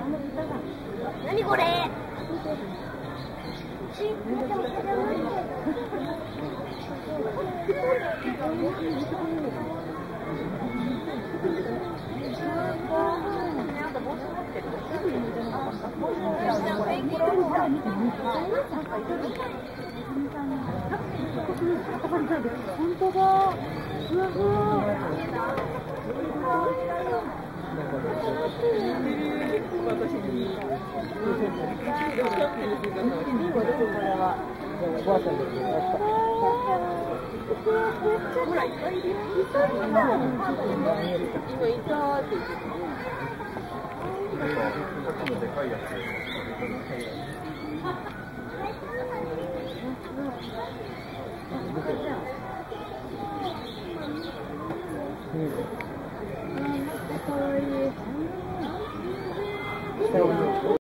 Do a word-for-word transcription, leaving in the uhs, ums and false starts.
何これ。 本当だ。ふわふわ。私に。おばあちゃんです。ほら、いっぱいいる。いっぱいいる。今いたって言ってた。でかいやつ。うん。かわいい。